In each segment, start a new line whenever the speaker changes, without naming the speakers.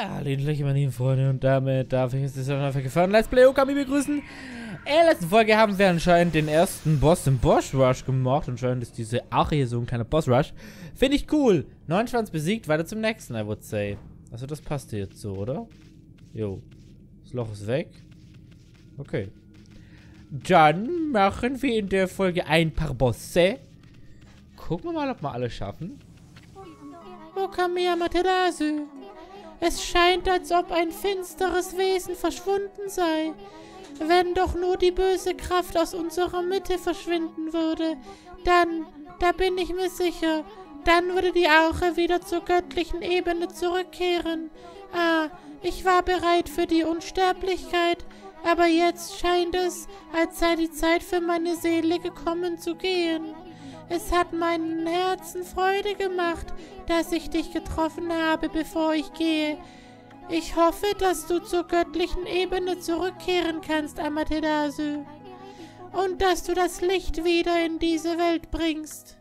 Hallo, meine lieben Freunde, und damit darf ich jetzt einfach gefahren. Let's Play Okami begrüßen. In der letzten Folge haben wir anscheinend den ersten Boss im Boss Rush gemacht. Anscheinend ist diese Ache hier so ein kleiner Boss Rush. Finde ich cool. 29 besiegt, weiter zum nächsten, I would say. Also das passt jetzt so, oder? Jo. Das Loch ist weg. Okay. Dann machen wir in der Folge ein paar Bosse. Gucken wir mal, ob wir alle schaffen. Okami Amaterasu. Es scheint, als ob ein finsteres Wesen verschwunden sei. Wenn doch nur die böse Kraft aus unserer Mitte verschwinden würde, dann, da bin ich mir sicher, dann würde die Aure wieder zur göttlichen Ebene zurückkehren. Ah, ich war bereit für die Unsterblichkeit, aber jetzt scheint es, als sei die Zeit für meine Seele gekommen zu gehen. Es hat meinem Herzen Freude gemacht, dass ich dich getroffen habe, bevor ich gehe. Ich hoffe, dass du zur göttlichen Ebene zurückkehren kannst, Amaterasu. Und dass du das Licht wieder in diese Welt bringst.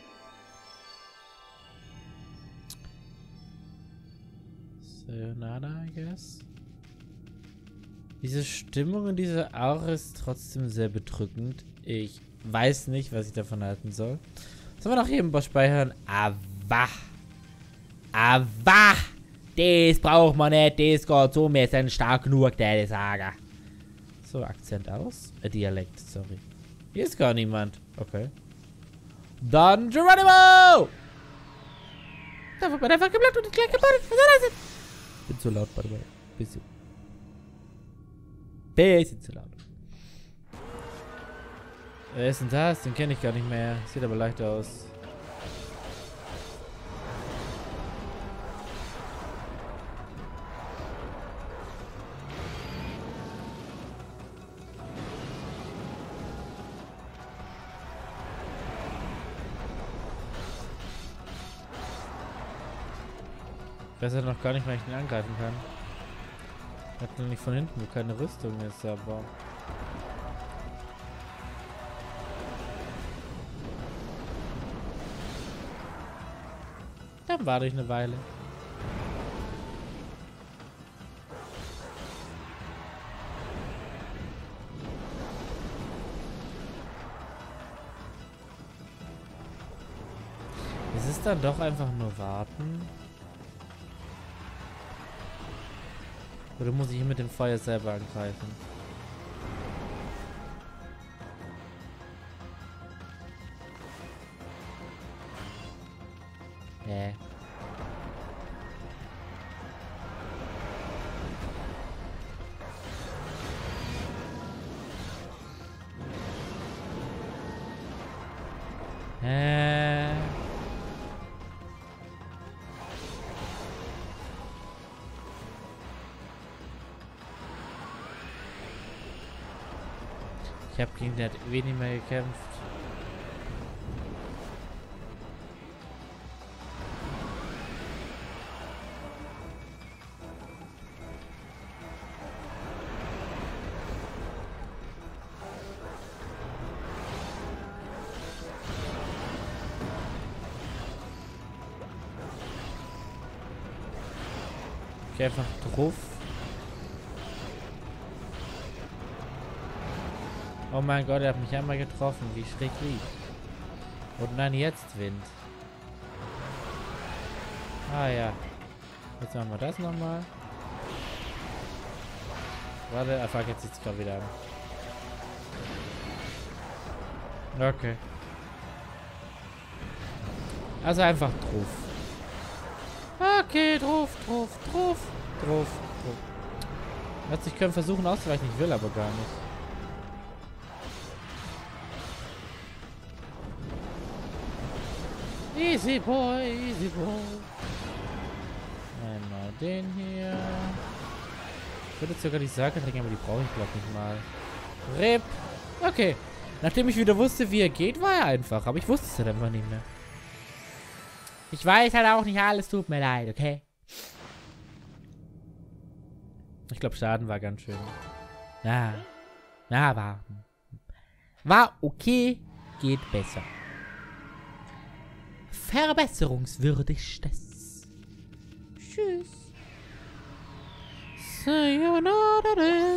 Sayonara, I guess. Diese Stimmung in dieser Aura ist trotzdem sehr bedrückend. Ich weiß nicht, was ich davon halten soll. Sollen wir noch hier im Boss speichern? Aber das braucht man nicht. Das geht so. Wir sind stark genug, der Saga. So, Akzent aus. Dialekt, sorry. Hier ist gar niemand. Okay. Dann Geronimo! Da wird man einfach geblockt und gleich gebaut. Bin zu laut, by the way. Bisschen zu laut. Wer ist denn das? Den kenne ich gar nicht mehr. Sieht aber leicht aus. Ich weiß ja noch gar nicht, wann ich ihn angreifen kann. Ich hab noch nicht von hinten, wo keine Rüstung ist, aber... Dann warte ich eine Weile. Es ist dann doch einfach nur warten. Oder muss ich hier mit dem Feuer selber angreifen? Ich habe gegen den wenig mehr gekämpft. Ich geh einfach drauf. Oh mein Gott, er hat mich einmal getroffen. Wie schräg liegt. Und nein, jetzt Wind. Ah ja. Jetzt machen wir das nochmal. Warte, ah fuck, jetzt sieht es gerade wieder an. Okay. Also einfach drauf. Okay, drauf. Also ich könnte versuchen auszuweichen, ich will aber gar nicht. Easy boy, easy boy. Einmal den hier. Ich würde jetzt sogar die Sage trinken, aber die brauche ich glaube nicht mal. RIP. Okay. Nachdem ich wieder wusste, wie er geht, war er einfach. Aber ich wusste es halt einfach nicht mehr. Ich weiß halt auch nicht alles, tut mir leid, okay? Ich glaube, Schaden war ganz schön. War okay, geht besser. Verbesserungswürdigstes. Tschüss. Sayonara.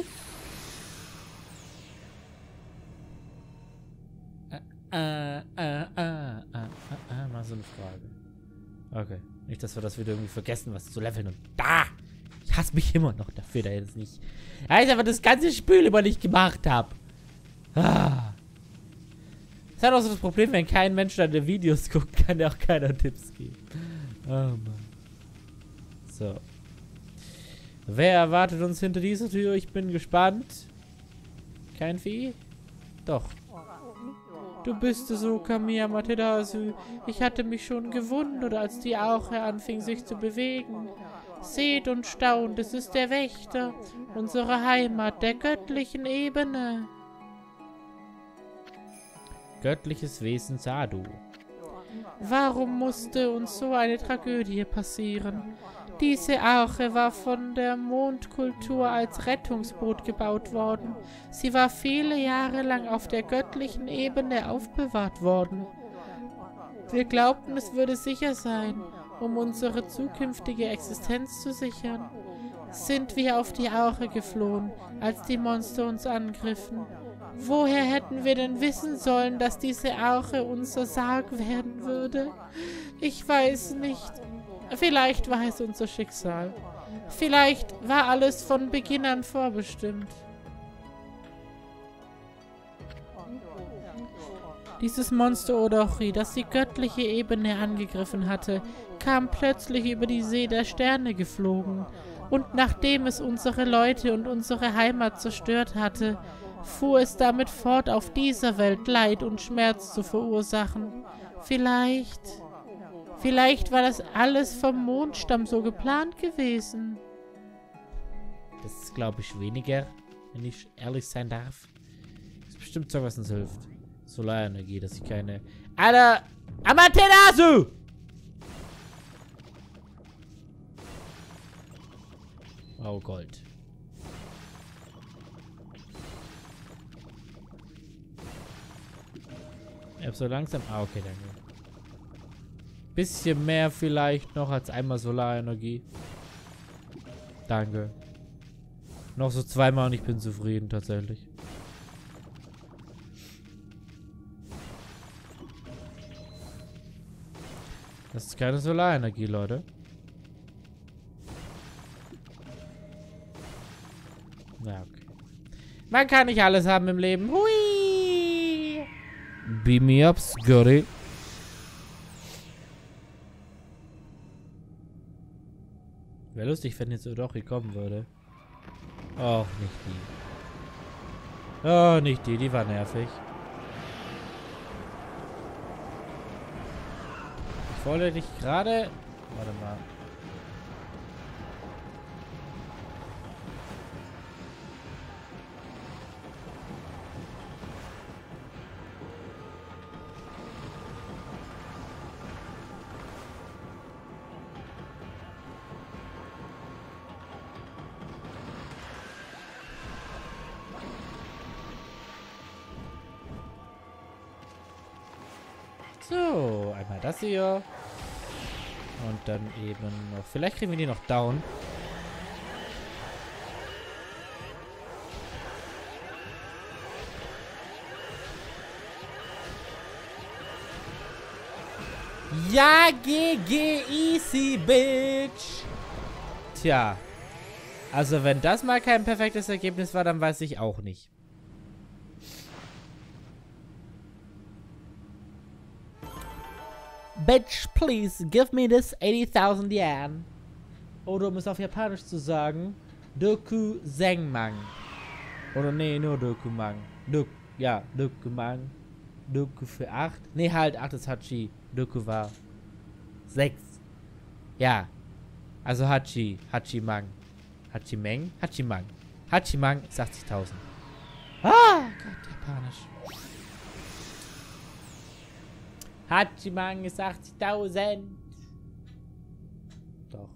Mal so eine Frage. Okay. Nicht, dass wir das wieder irgendwie vergessen, was zu leveln und da! Ich hasse mich immer noch dafür, da jetzt nicht. Ja, ich einfach das ganze Spiel immer nicht gemacht habe. Das hat auch so das Problem, wenn kein Mensch deine Videos guckt, kann ja auch keiner Tipps geben. Oh Mann. So. Wer erwartet uns hinter dieser Tür? Ich bin gespannt. Kein Vieh? Doch. Du bist es, Okami Amaterasu. Ich hatte mich schon gewundert, als die Auche anfing sich zu bewegen. Seht und staunt, es ist der Wächter, unsere Heimat der göttlichen Ebene. Göttliches Wesen Sadu. Warum musste uns so eine Tragödie passieren? Diese Arche war von der Mondkultur als Rettungsboot gebaut worden. Sie war viele Jahre lang auf der göttlichen Ebene aufbewahrt worden. Wir glaubten, es würde sicher sein, um unsere zukünftige Existenz zu sichern. Sind wir auf die Arche geflohen, als die Monster uns angriffen. Woher hätten wir denn wissen sollen, dass diese Arche unser Sarg werden würde? Ich weiß nicht. Vielleicht war es unser Schicksal. Vielleicht war alles von Beginn an vorbestimmt. Dieses Monster Odori, das die göttliche Ebene angegriffen hatte, kam plötzlich über die See der Sterne geflogen. Und nachdem es unsere Leute und unsere Heimat zerstört hatte, fuhr es damit fort, auf dieser Welt Leid und Schmerz zu verursachen. Vielleicht war das alles vom Mondstamm so geplant gewesen. Das ist, glaube ich, weniger, wenn ich ehrlich sein darf. Das ist bestimmt so, was uns hilft. Solarenergie, dass ich keine... Alter! Amaterasu! Oh, Gold. Ich hab so langsam... Ah, okay, danke. Bisschen mehr vielleicht noch als einmal Solarenergie. Danke. Noch so zweimal und ich bin zufrieden, tatsächlich. Das ist keine Solarenergie, Leute. Na, okay. Man kann nicht alles haben im Leben. Hui! Beam me up, Scotty. Wäre lustig, wenn jetzt doch hier kommen würde. Och, nicht die. Oh, nicht die. Die war nervig. Ich wollte dich gerade... Warte mal. So, einmal das hier. Und dann eben noch... Vielleicht kriegen wir die noch down. Ja, GG easy, bitch. Tja. Also wenn das mal kein perfektes Ergebnis war, dann weiß ich auch nicht. Bitch, please, give me this 80,000 Yen. Oder um es auf Japanisch zu sagen, Doku Senmang. Oder nee, nur Dokumang. Ja, Dokumang. Doku für 8. Nee, halt, 8 ist Hachi. Doku war 6. Ja. Also Hachi. Hachimang. Hachimeng? Hachimang. Hachimang ist 80.000. Ah, Gott, Japanisch. Hachimang ist 80.000. Doch.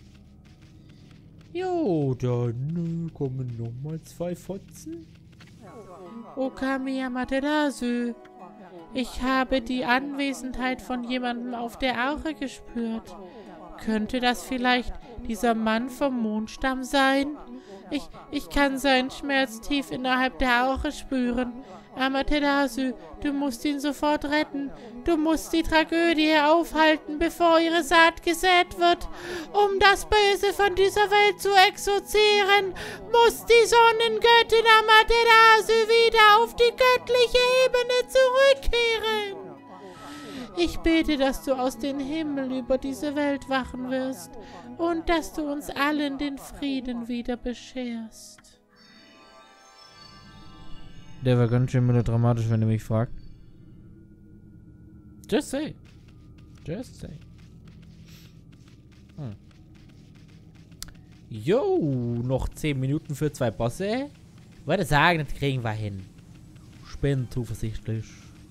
Jo, dann kommen nochmal 2 Fotzen. Okami Amaterasu. Ich habe die Anwesenheit von jemandem auf der Arche gespürt. Könnte das vielleicht dieser Mann vom Mondstamm sein? Ich kann seinen Schmerz tief innerhalb der Auche spüren. Amaterasu, du musst ihn sofort retten. Du musst die Tragödie aufhalten, bevor ihre Saat gesät wird. Um das Böse von dieser Welt zu exorzieren, muss die Sonnengöttin Amaterasu wieder auf die göttliche Ebene zurückkehren. Ich bete, dass du aus dem Himmel über diese Welt wachen wirst und dass du uns allen den Frieden wieder bescherst. Der war ganz schön melodramatisch, wenn du mich fragst. Just say. Just say. Jo, noch 10 Minuten für 2 Bosse. Ich würde sagen, das kriegen wir hin. Ich bin zuversichtlich.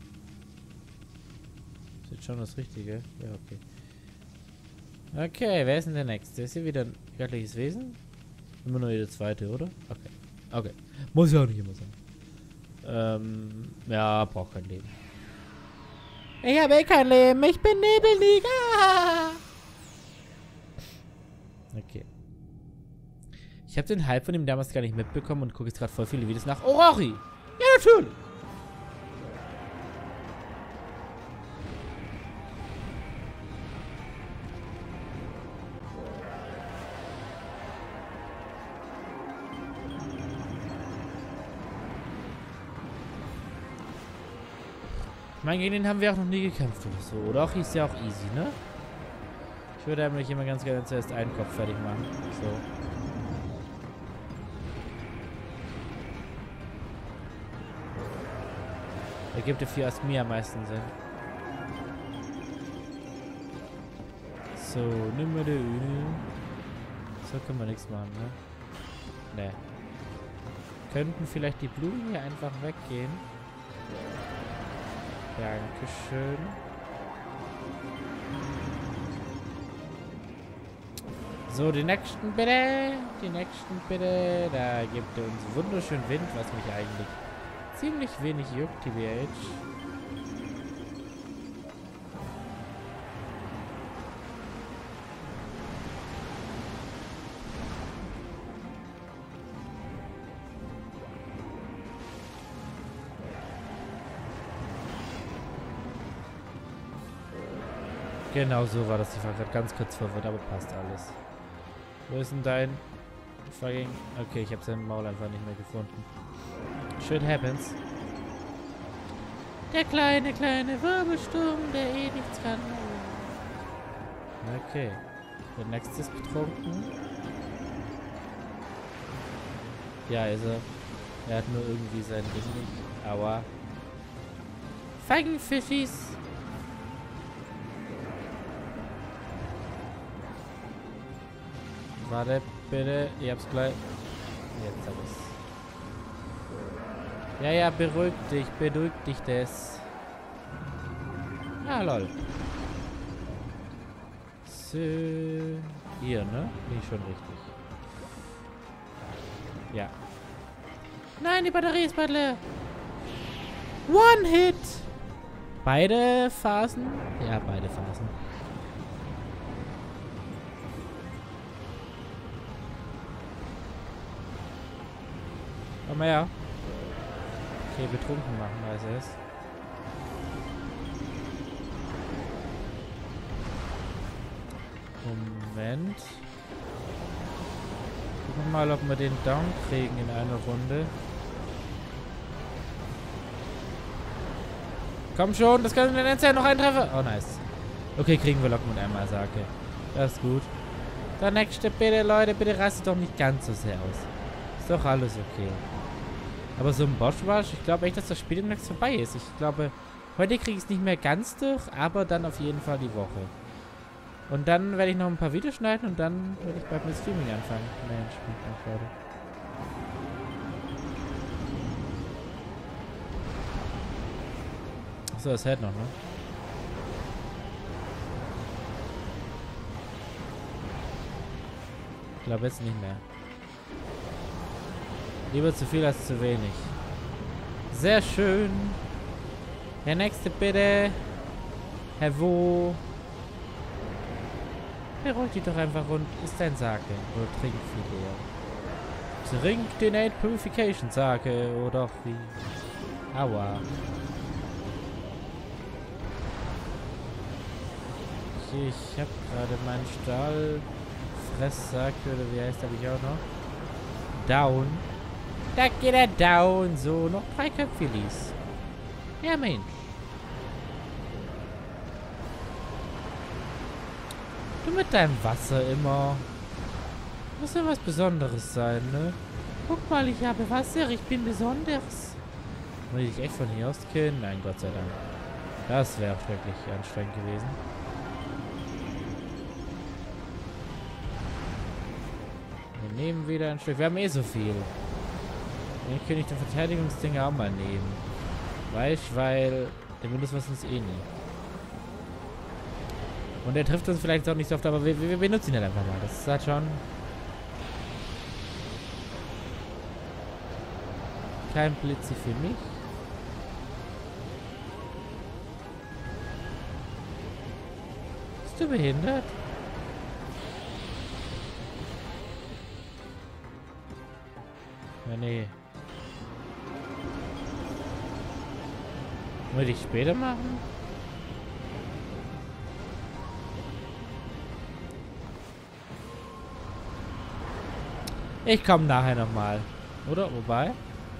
Ist jetzt schon das Richtige? Ja, okay. Okay, wer ist denn der Nächste? Ist hier wieder ein göttliches Wesen? Immer nur jeder Zweite, oder? Okay. Okay. Muss ja auch nicht immer sein. Ja, braucht kein Leben. Ich habe eh kein Leben, ich bin nebelig. Ah! Okay. Ich habe den Hype von ihm damals gar nicht mitbekommen und gucke jetzt gerade voll viele Videos nach Orochi. Ja, natürlich. Ich meine, gegen den haben wir auch noch nie gekämpft oder so. Oder auch hieß ja auch easy, ne? Ich würde nämlich immer ganz gerne zuerst einen Kopf fertig machen. So. Ergibt für Asmi am meisten Sinn. So, Nummer 1. So können wir nichts machen, ne? Ne. Könnten vielleicht die Blumen hier einfach weggehen. Dankeschön. So, die nächsten bitte. Die nächsten bitte. Da gibt er uns wunderschön Wind, was mich eigentlich ziemlich wenig juckt, TBH. Genau so war das. Ich war gerade ganz kurz verwirrt, aber passt alles. Wo ist denn dein fucking... Okay, ich habe seinen Maul einfach nicht mehr gefunden. Shit happens. Der kleine Wirbelsturm, der eh nichts kann. Okay. Der nächste ist betrunken. Ja, ist er. Er hat nur irgendwie sein Ding nicht. Aua. Feigenfischis. Warte, bitte. Ich hab's gleich. Jetzt hab ich's. Ja, beruhig dich das. Ah, lol. So. Hier, ne? Bin ich schon richtig. Ja. Nein, die Batterie ist bald leer. One Hit. Beide Phasen? Ja, beide Phasen. Komm mal her. Okay, betrunken machen als es. Moment. Gucken wir mal, ob wir den down kriegen in einer Runde. Komm schon, das kann den Endzeit noch eintreffen. Oh, nice. Okay, kriegen wir locker mit einmal Sake. Das ist gut. Der nächste bitte, Leute, bitte rastet doch nicht ganz so sehr aus. Ist doch alles okay. Aber so ein Boss-Rush, ich glaube echt, dass das Spiel demnächst vorbei ist. Ich glaube, heute kriege ich es nicht mehr ganz durch, aber dann auf jeden Fall die Woche. Und dann werde ich noch ein paar Videos schneiden und dann werde ich bald mit Streaming anfangen. Mensch, Leute. Achso, das hält noch, ne? Ich glaube jetzt nicht mehr. Lieber zu viel als zu wenig. Sehr schön. Der nächste bitte. Herr Wo. Beruhig dich doch einfach und isst dein Sake. Oder trink viel eher. Trink den 8 Purification Sake. Oder wie. Aua. Okay, ich habe gerade meinen Stahlfresssake, oder wie heißt der, habe ich auch noch. Down. Da geht er down. So, noch 3 Köpfilis. Ja, Mensch. Du mit deinem Wasser immer. Muss ja was Besonderes sein, ne? Guck mal, ich habe Wasser. Ich bin besonders. Muss ich echt von hier aus killen? Nein, Gott sei Dank. Das wäre wirklich anstrengend gewesen. Wir nehmen wieder ein Stück. Wir haben eh so viel. Ich könnte den Verteidigungsding auch mal nehmen. Weißt, weil der benutzt was uns eh nie. Und der trifft uns vielleicht auch nicht so oft, aber wir benutzen ihn halt einfach mal. Das ist halt schon kein Blitzi für mich. Bist du behindert? Ja, nee. Wollte ich später machen? Ich komme nachher nochmal. Oder? Wobei?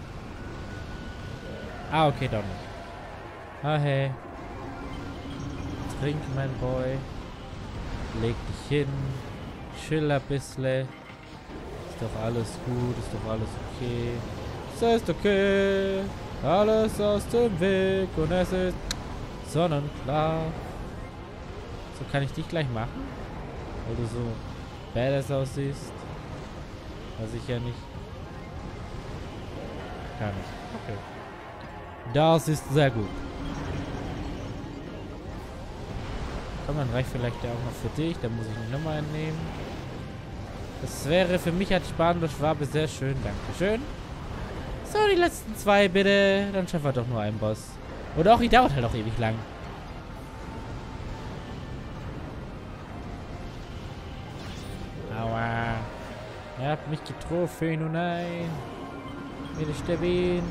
Ah, okay, doch nicht. Ah, hey. Trink, mein Boy. Leg dich hin. Chill ein bisschen. Ist doch alles gut. Ist doch alles okay. Es ist okay. Alles aus dem Weg. Und es ist sonnenklar. So, kann ich dich gleich machen? Weil du so badass aussiehst. Was ich ja nicht kann. Okay. Das ist sehr gut. Komm, dann reicht vielleicht der auch noch für dich. Dann muss ich nicht nochmal entnehmen. Das wäre für mich als sparender Schwabe sehr schön. Dankeschön. So, die letzten 2 bitte. Dann schaffen wir doch nur einen Boss. Oder auch, die dauert halt auch ewig lang. Aua. Er hat mich getroffen, oh nein. Will ich sterben?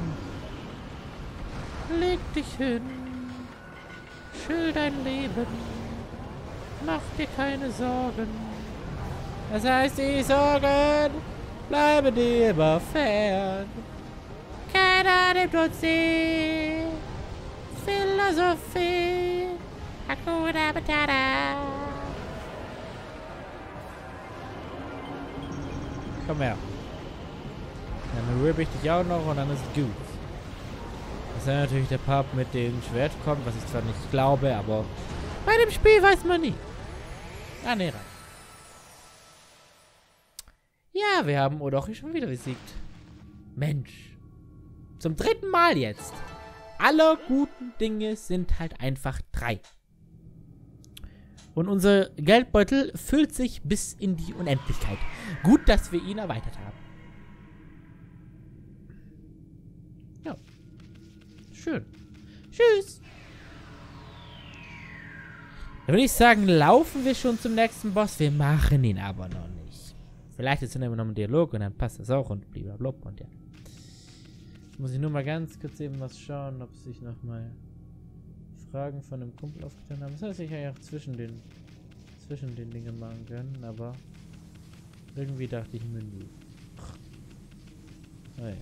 Leg dich hin. Chill dein Leben. Mach dir keine Sorgen. Das heißt, die Sorgen bleiben dir immer fern. Keiner nimmt uns die Philosophie. Hakuna Matata. Komm her. Dann rühre ich dich auch noch und dann ist es gut. Dass dann natürlich der Part mit dem Schwert kommt, was ich zwar nicht glaube, aber bei dem Spiel weiß man nie. Ah, ne, rein. Ja, wir haben Odochi schon wieder besiegt. Mensch. Zum 3. Mal jetzt. Alle guten Dinge sind halt einfach 3. Und unser Geldbeutel füllt sich bis in die Unendlichkeit. Gut, dass wir ihn erweitert haben. Ja. Schön. Tschüss. Dann würde ich sagen, laufen wir schon zum nächsten Boss. Wir machen ihn aber noch nicht. Vielleicht ist dann immer noch ein Dialog und dann passt das auch und blablabla und ja. Jetzt muss ich nur mal ganz kurz eben was schauen, ob sich noch mal Fragen von einem Kumpel aufgetan haben. Das heißt, ich ja auch zwischen den Dingen machen können, aber irgendwie dachte ich mir nie. Oh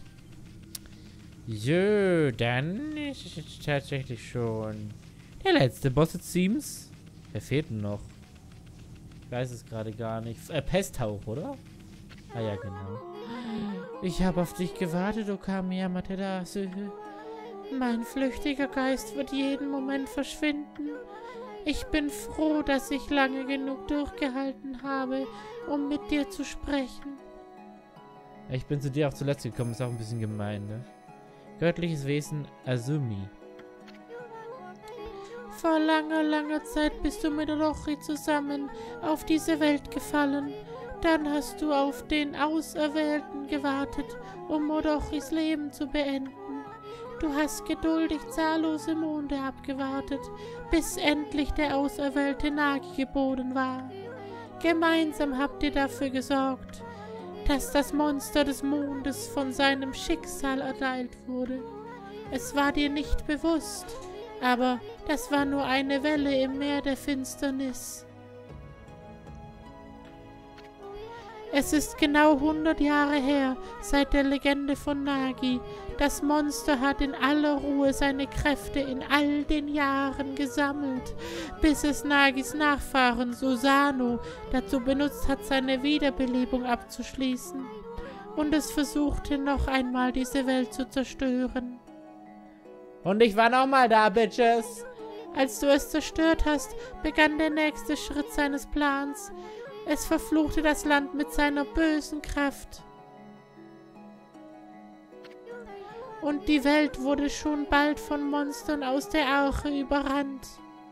ja. So, dann ist es jetzt tatsächlich schon der letzte Boss, it seems. Wer fehlt denn noch? Ich weiß es gerade gar nicht. Pesthauch, oder? Ah ja, genau. Ich habe auf dich gewartet, Okami Amaterasu. Mein flüchtiger Geist wird jeden Moment verschwinden. Ich bin froh, dass ich lange genug durchgehalten habe, um mit dir zu sprechen. Ich bin zu dir auch zuletzt gekommen, ist auch ein bisschen gemein, ne? Göttliches Wesen Azumi. Vor langer, langer Zeit bist du mit Orochi zusammen auf diese Welt gefallen. Dann hast du auf den Auserwählten gewartet, um Orochis Leben zu beenden. Du hast geduldig zahllose Monde abgewartet, bis endlich der auserwählte Nagi geboren war.
Gemeinsam habt ihr dafür gesorgt, dass das Monster des Mondes von seinem Schicksal ereilt wurde. Es war dir nicht bewusst, aber das war nur eine Welle im Meer der Finsternis. Es ist genau 100 Jahre her, seit der Legende von Nagi. Das Monster hat in aller Ruhe seine Kräfte in all den Jahren gesammelt, bis es Nagis Nachfahren Susano dazu benutzt hat, seine Wiederbelebung abzuschließen. Und es versuchte noch einmal, diese Welt zu zerstören.
Und ich war nochmal da, Bitches.
Als du es zerstört hast, begann der nächste Schritt seines Plans. Es verfluchte das Land mit seiner bösen Kraft. Und die Welt wurde schon bald von Monstern aus der Arche überrannt.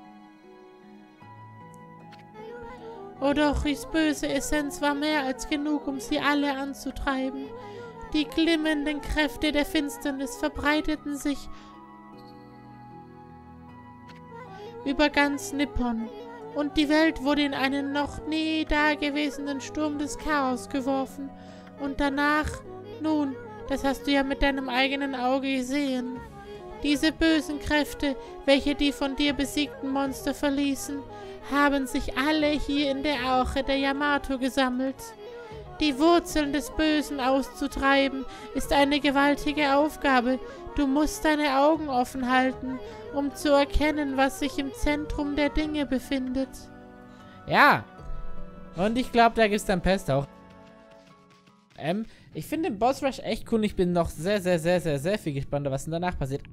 Odochis böse Essenz war mehr als genug, um sie alle anzutreiben. Die glimmenden Kräfte der Finsternis verbreiteten sich über ganz Nippon. Und die Welt wurde in einen noch nie dagewesenen Sturm des Chaos geworfen. Und danach, nun, das hast du ja mit deinem eigenen Auge gesehen. Diese bösen Kräfte, welche die von dir besiegten Monster verließen, haben sich alle hier in der Arche der Yamato gesammelt. Die Wurzeln des Bösen auszutreiben, ist eine gewaltige Aufgabe. Du musst deine Augen offen halten, um zu erkennen, was sich im Zentrum der Dinge befindet.
Ja. Und ich glaube, da gibt es dann Pest auch. Ich finde den Boss Rush echt cool. Ich bin noch sehr viel gespannter, was denn danach passiert.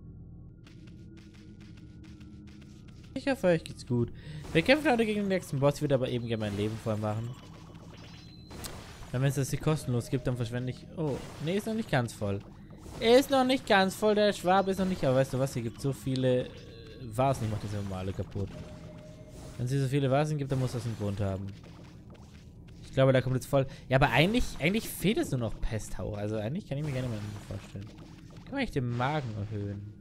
Ich hoffe, euch geht's gut. Wir kämpfen heute gegen den nächsten Boss. Ich würde aber eben gerne mein Leben voll machen. Wenn es das hier kostenlos gibt, dann verschwende ich... Oh, nee, ist noch nicht ganz voll. Ist noch nicht ganz voll, der Schwabe ist noch nicht... Aber weißt du was, hier gibt so viele Vasen. Ich mach das ja mal alle kaputt. Wenn es hier so viele Vasen gibt, dann muss das einen Grund haben. Ich glaube, da kommt jetzt voll... Ja, aber eigentlich fehlt es nur noch Pesthauch. Also eigentlich kann ich mir gerne mal vorstellen. Kann man echt den Magen erhöhen.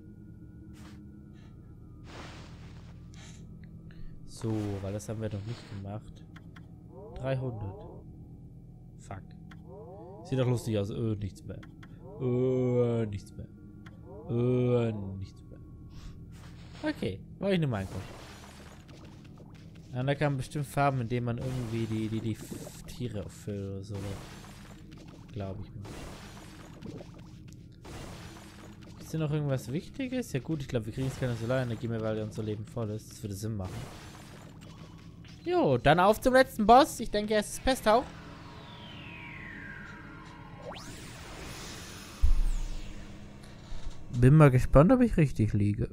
So, weil das haben wir noch nicht gemacht. 300. Fuck. Sieht doch lustig aus. Nichts mehr. Nichts mehr. Nichts mehr. Okay, wollte ich nur mal angucken. Und da kann man bestimmt Farben, indem man irgendwie die Tiere auffüllt oder so. Glaube ich mal. Ist hier noch irgendwas Wichtiges? Ja gut, ich glaube, wir kriegen jetzt keine Solarenergie mehr, weil unser Leben voll ist. Das würde Sinn machen. Jo, dann auf zum letzten Boss. Ich denke, es ist Pesthauch. Bin mal gespannt, ob ich richtig liege.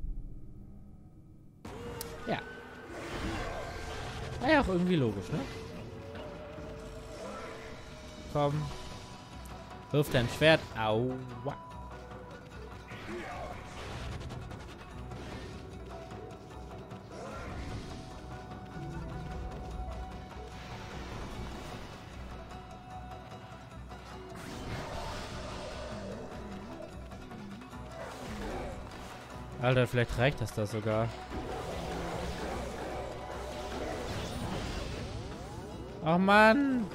Ja. War ja auch irgendwie logisch, ne? Komm. Wirf dein Schwert. Aua. Alter, vielleicht reicht das da sogar. Ach Mann!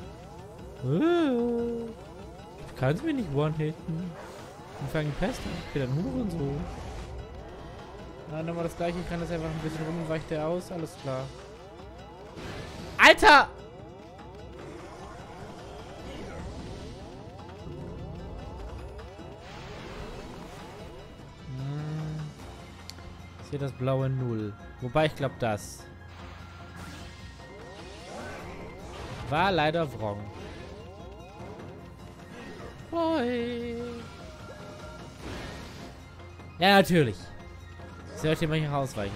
Ich kann es mir nicht one-hitten. Und fangen Pest an. Ich bin ein Hurensohn. Na, nochmal das gleiche. Ich kann das einfach ein bisschen rum und weicht der aus. Alles klar. Alter! Hier das blaue 0. Wobei ich glaube, das war leider wrong. Boy. Ja, natürlich. Sollte man hier ausweichen.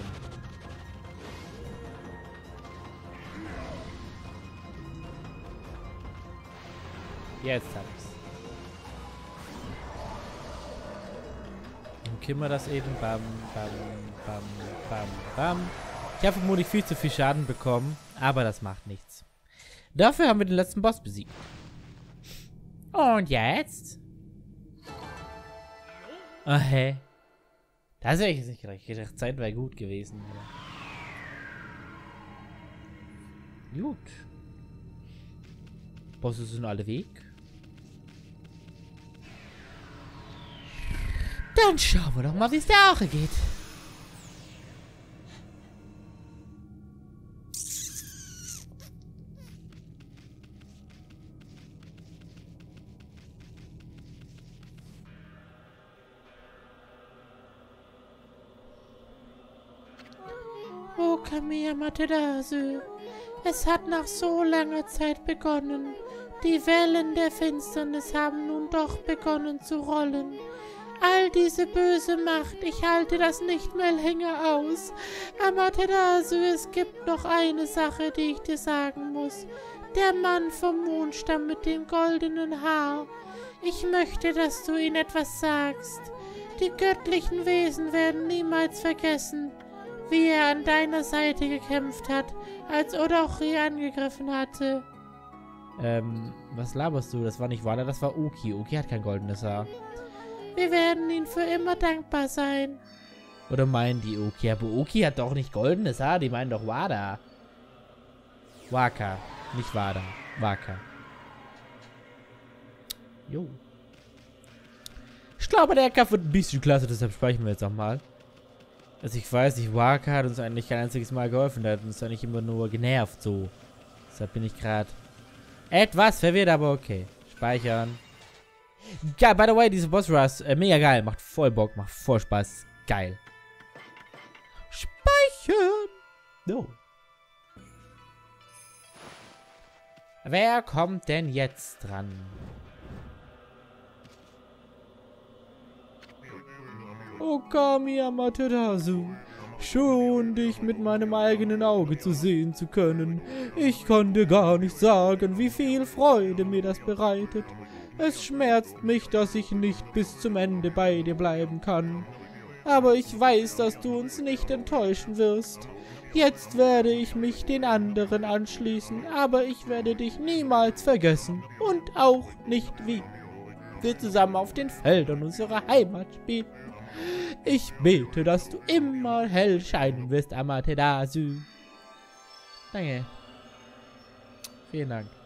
Jetzt hab ich's. Können wir das eben. Bam, bam, bam, bam, bam. Ich habe vermutlich viel zu viel Schaden bekommen, aber das macht nichts. Dafür haben wir den letzten Boss besiegt. Und jetzt? Oh, hä? Das hätte ich jetzt nicht gedacht. Ich dachte, Zeit wäre gut gewesen. Gut. Bosse sind alle weg. Dann schauen wir doch mal, wie es der Ache geht.
Oh, Kamiya Amaterasu, es hat nach so langer Zeit begonnen. Die Wellen der Finsternis haben nun doch begonnen zu rollen. All diese böse Macht, ich halte das nicht mehr länger aus. Amaterasu, es gibt noch eine Sache, die ich dir sagen muss. Der Mann vom Mondstamm mit dem goldenen Haar. Ich möchte, dass du ihm etwas sagst. Die göttlichen Wesen werden niemals vergessen, wie er an deiner Seite gekämpft hat, als Orochi angegriffen hatte.
Was laberst du? Das war nicht Wada, das war Oki. Oki hat kein goldenes Haar.
Wir werden ihm für immer dankbar sein.
Oder meinen die Oki? Aber Oki hat doch nicht goldenes Haar, die meinen doch Wada. Waka, nicht Wada. Waka. Jo. Ich glaube, der Kampf wird ein bisschen klasse, deshalb speichern wir jetzt auch mal. Also ich weiß nicht, Waka hat uns eigentlich kein einziges Mal geholfen. Der hat uns eigentlich immer nur genervt, so. Deshalb bin ich gerade etwas verwirrt, aber okay. Speichern. Ja, by the way, diese Boss Rush, mega geil. Macht voll Bock, macht voll Spaß. Geil. Speichern. No. Wer kommt denn jetzt dran? Okami Amaterasu. Schon dich mit meinem eigenen Auge zu sehen zu können. Ich kann dir gar nicht sagen, wie viel Freude mir das bereitet. Es schmerzt mich, dass ich nicht bis zum Ende bei dir bleiben kann. Aber ich weiß, dass du uns nicht enttäuschen wirst. Jetzt werde ich mich den anderen anschließen, aber ich werde dich niemals vergessen. Und auch nicht, wie wir zusammen auf den Feldern unserer Heimat spielen. Ich bete, dass du immer hell scheinen wirst, Amaterasu. Danke. Vielen Dank.